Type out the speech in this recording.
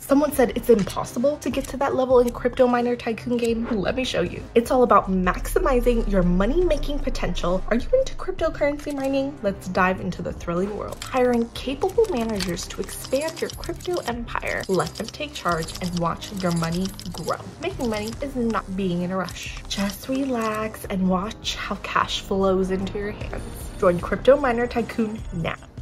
Someone said it's impossible to get to that level in Crypto Miner Tycoon game. Let me show you. It's all about maximizing your money-making potential. Are you into cryptocurrency mining? Let's dive into the thrilling world. Hiring capable managers to expand your crypto empire. Let them take charge and watch your money grow. Making money is not being in a rush. Just relax and watch how cash flows into your hands. Join Crypto Miner Tycoon now.